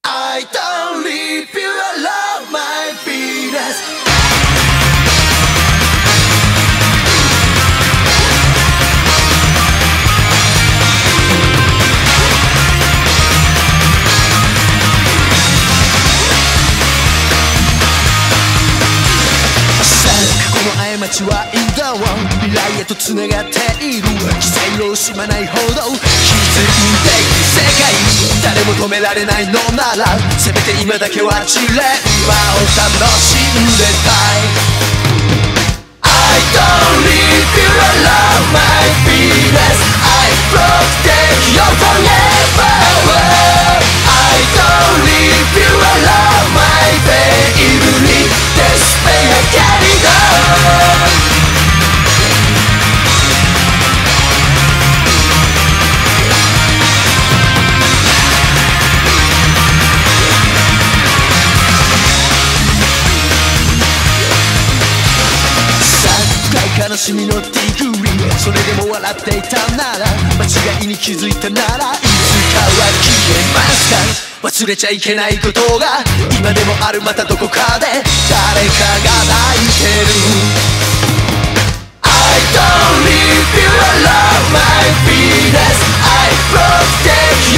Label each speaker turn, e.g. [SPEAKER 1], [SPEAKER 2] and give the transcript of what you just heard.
[SPEAKER 1] I don't leave you alone, my Venus.過ちはインダワン未来へとつながっている期待を惜しまないほど気づいていく世界誰も止められないのならせめて今だけは散れ今を楽しんでたい I don't leave you alone my Venus I protect you forever I don't leave you alone my baby Despair carry on悲しみのディグリーそれでも笑っていたなら間違いに気づいたならいつかは消えますか忘れちゃいけないことが今でもあるまたどこかで誰かが泣いてる I don't leave you alone my Venus I protect